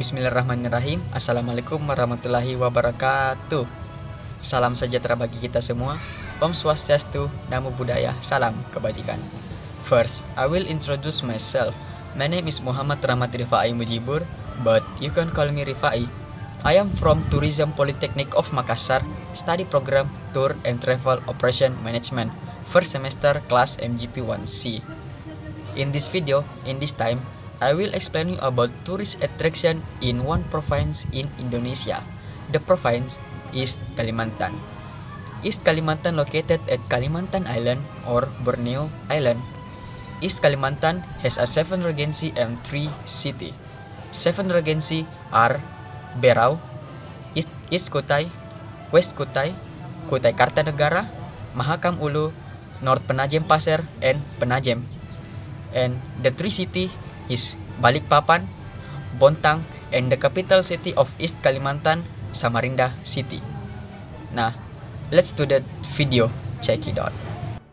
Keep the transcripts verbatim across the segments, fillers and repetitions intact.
Bismillahirrahmanirrahim. Assalamualaikum warahmatullahi wabarakatuh. Salam sejahtera bagi kita semua. Om Swastiastu, Namo Buddhaya, salam kebajikan. First, I will introduce myself. My name is Muhammad Rahmat Rifai Mujibur, but you can call me Rifai. I am from Tourism Polytechnic of Makassar, study program Tour and Travel Operation Management, first semester class M G P one C. In this video, in this time, I will explain you about tourist attraction in one province in Indonesia. The province is Kalimantan. East Kalimantan located at Kalimantan Island or Borneo Island. East Kalimantan has a seven regency and three city. Seven regency are Berau, East, East Kutai, West Kutai, Kutai Kartanegara, Mahakam Ulu, North Penajem Pasir, and Penajem. And the three city is Balikpapan, Bontang, and the capital city of East Kalimantan, Samarinda City. Nah, let's do the video. Check it out.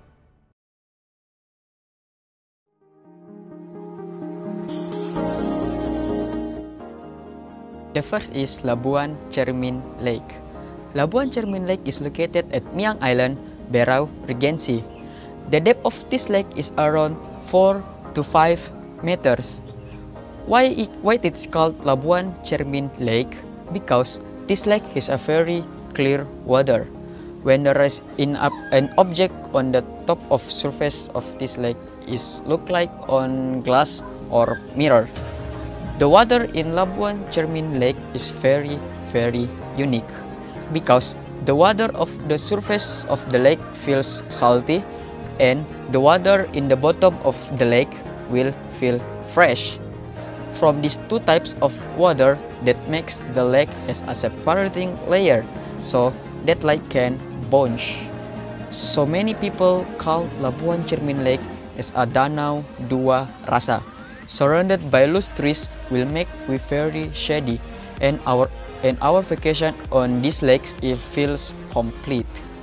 The first is Labuan Cermin Lake. Labuan Cermin Lake is located at Miang Island, Berau Regency. The depth of this lake is around four to five meters. Why it, why it's called Labuan Cermin Lake? Because this lake has a very clear water. When there is in up an object on the top of surface of this lake is look like on glass or mirror. The water in Labuan Cermin Lake is very very unique because the water of the surface of the lake feels salty and the water in the bottom of the lake will feel fresh. From these two types of water that makes the lake has a separating layer so that lake can bounce. So many people call Labuan Cermin Lake as a Danau Dua Rasa. Surrounded by loose trees will make we very shady and our and our vacation on these lakes it feels complete.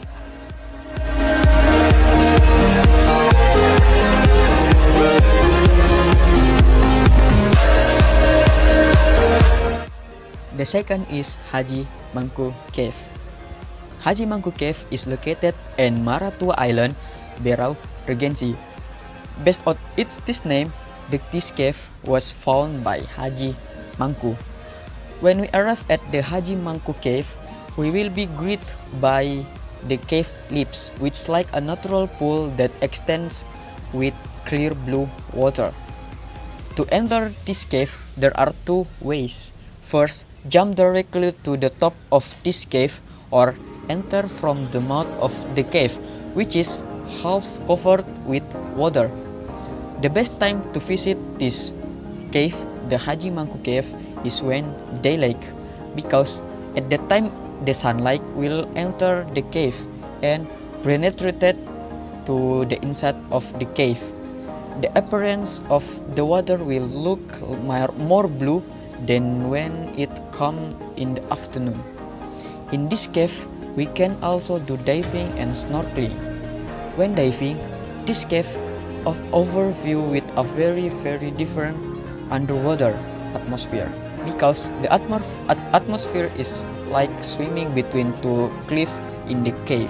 The second is Haji Mangku Cave. Haji Mangku Cave is located in Maratua Island, Berau Regency. Based on its this name, the, this cave was found by Haji Mangku. When we arrive at the Haji Mangku Cave, we will be greeted by the cave lips, which is like a natural pool that extends with clear blue water. To enter this cave, there are two ways. First, jump directly to the top of this cave or enter from the mouth of the cave, which is half covered with water. The best time to visit this cave, the Haji Mangku Cave, is when daylight, because at that time the sunlight will enter the cave and penetrate to the inside of the cave. The appearance of the water will look more blue than when it comes in the afternoon. In this cave, we can also do diving and snorkeling. When diving, this cave of overview with a very very different underwater atmosphere because the atmo at atmosphere is like swimming between two cliffs in the cave.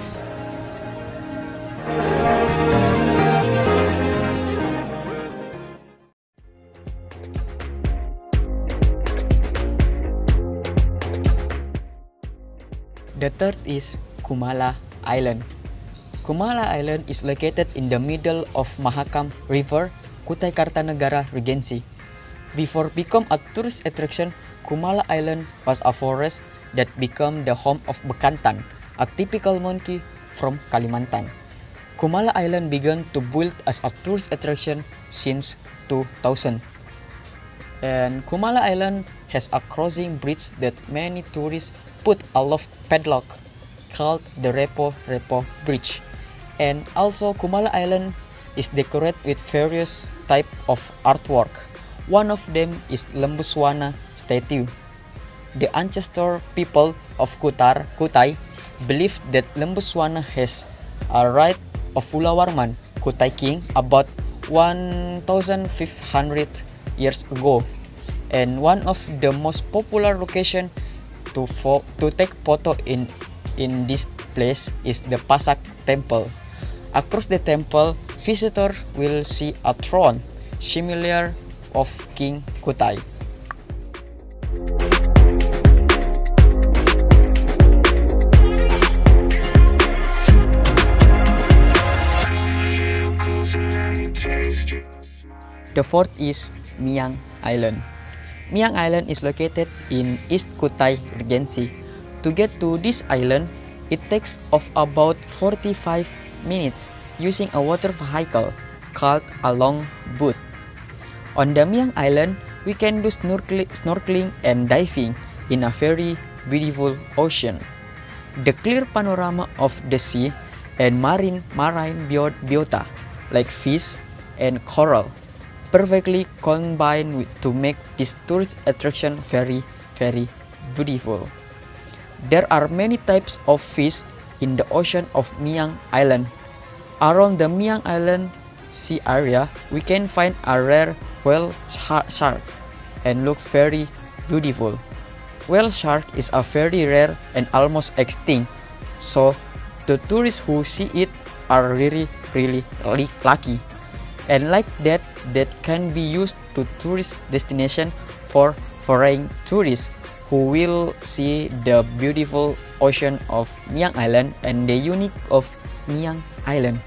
The third is Kumala Island. Kumala Island is located in the middle of Mahakam River, Kutai Kartanegara Regency. Before become a tourist attraction, Kumala Island was a forest that became the home of Bekantan, a typical monkey from Kalimantan. Kumala Island began to build as a tourist attraction since two thousand. And Kumala Island has a crossing bridge that many tourists put a love padlock called the Repo Repo Bridge. And also Kumala Island is decorated with various type of artwork. One of them is Lembuswana statue. The ancestor people of Kutar, Kutai believe that Lembuswana has a right of Fulawarman, Kutai king, about one thousand five hundred years ago. And one of the most popular location to fo to take photo in in this place is the Pasak Temple. Across the temple, visitor will see a throne similar of King Kutai. The fourth is Myang Island. Myang Island is located in East Kutai Regency. To get to this island, it takes of about forty-five minutes using a water vehicle called a long boat. On the Myang Island, we can do snorkel snorkeling and diving in a very beautiful ocean. The clear panorama of the sea and marine marine biota like fish and coral perfectly combine with to make this tourist attraction very very beautiful. There are many types of fish in the ocean of Myang Island. Around the Myang Island sea area, we can find a rare whale shark and look very beautiful. Whale shark is a very rare and almost extinct, so the tourists who see it are really really lucky. And like that, that can be used to tourist destination for foreign tourists who will see the beautiful ocean of Myang Island and the unique of Myang Island.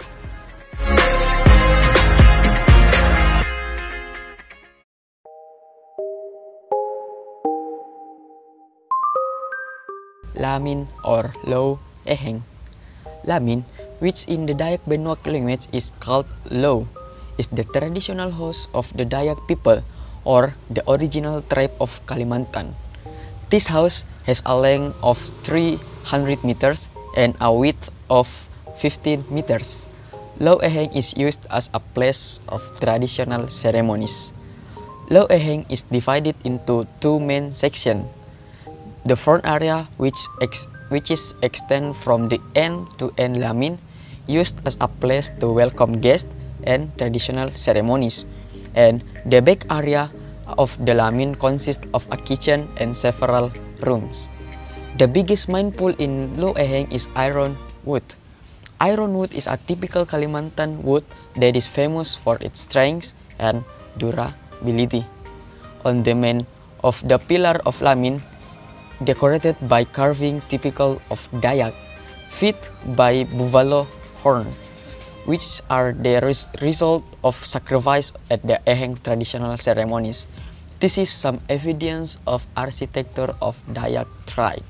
Lamin or Lo Eheng. Lamin, which in the Dayak Benua language is called Lo, is the traditional house of the Dayak people or the original tribe of Kalimantan. This house has a length of three hundred meters and a width of fifteen meters. Lo Eheng is used as a place of traditional ceremonies. Lo Eheng is divided into two main sections. The front area, which, ex which is extend from the end to end Lamin, used as a place to welcome guests and traditional ceremonies, and the back area of the Lamin consists of a kitchen and several rooms. The biggest mine pool in Lo Eheng is iron wood. Iron wood is a typical Kalimantan wood that is famous for its strength and durability. On the main of the pillar of Lamin, decorated by carving typical of Dayak, feet by buffalo horn, which are the res result of sacrifice at the Eheng traditional ceremonies. This is some evidence of architecture of Dayak tribe.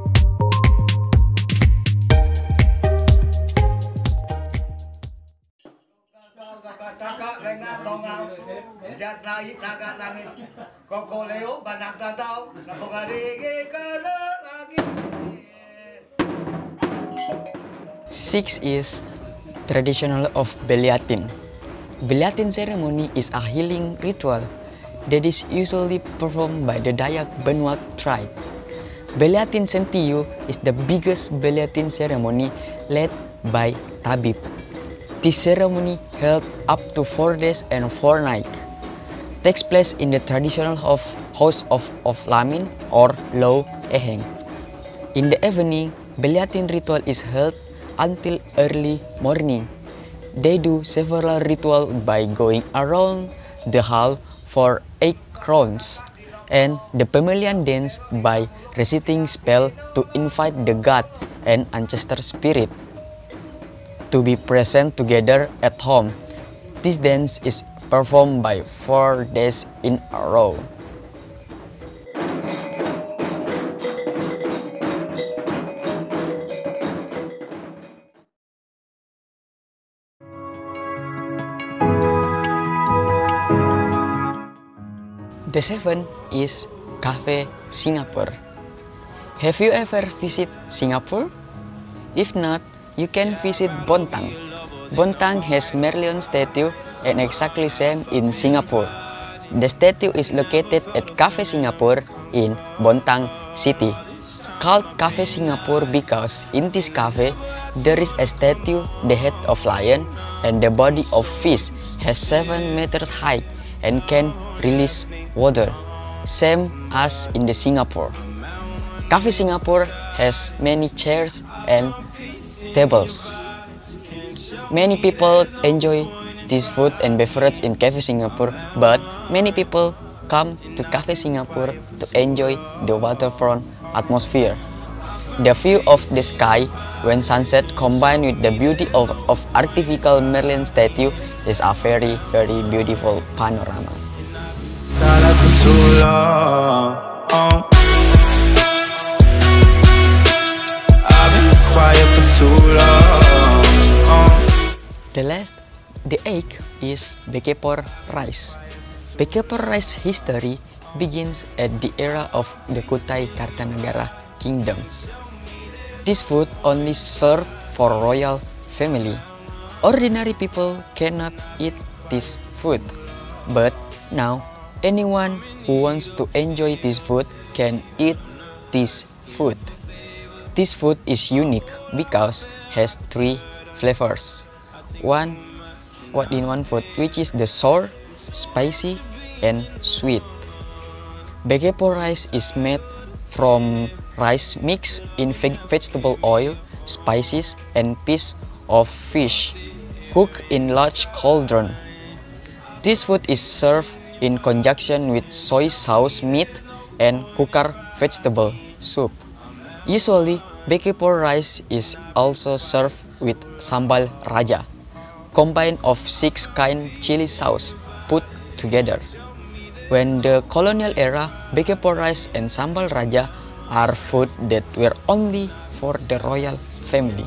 Six is traditional of Beliatin. Beliatin ceremony is a healing ritual that is usually performed by the Dayak Benua tribe. Beliatin Sentiyu is the biggest Beliatin ceremony led by Tabib. This ceremony held up to four days and four nights. Takes place in the traditional of house of, of Lamin or Lo Eheng. In the evening, Beliatin ritual is held until early morning. They do several rituals by going around the hall for eight rounds, and the Pemilihan dance by reciting spell to invite the god and ancestor spirit to be present together at home. This dance is performed by four days in a row. The seventh is Cafe Singapore. Have you ever visited Singapore? If not, you can visit Bontang. Bontang has Merlion statue and exactly same in Singapore. The statue is located at Cafe Singapore in Bontang City. Called Cafe Singapore because in this cafe there is a statue, the head of lion and the body of fish has seven meters high and can release water. same as in the Singapore. Cafe Singapore has many chairs and tables. Many people enjoy this food and beverage in Cafe Singapore, but many people come to Cafe Singapore to enjoy the waterfront atmosphere. The view of the sky when sunset combined with the beauty of, of artificial Merlin statue is a very very beautiful panorama. The last, the eighth is Bekepor rice. Bekepor rice history begins at the era of the Kutai Kartanagara Kingdom. This food only served for royal family. Ordinary people cannot eat this food, but now anyone who wants to enjoy this food can eat this food. This food is unique because has three flavors. One, what in one food, which is the sour, spicy, and sweet. Bekepor rice is made from rice mixed in veg vegetable oil, spices, and piece of fish, cooked in large cauldron. This food is served in conjunction with soy sauce meat and cooker vegetable soup. Usually, Bekepor rice is also served with sambal raja, combined of six kind chili sauce put together. When the colonial era, Bekepor rice and sambal raja are food that were only for the royal family.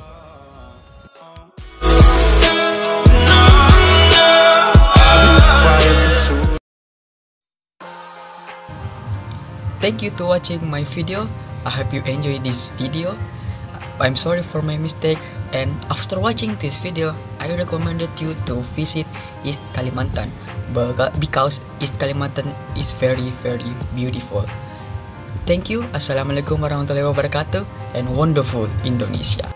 Thank you to watching my video. I hope you enjoyed this video. I'm sorry for my mistake, and after watching this video, I recommended you to visit East Kalimantan because East Kalimantan is very very beautiful. Thank you. Assalamualaikum warahmatullahi wabarakatuh, and wonderful Indonesia.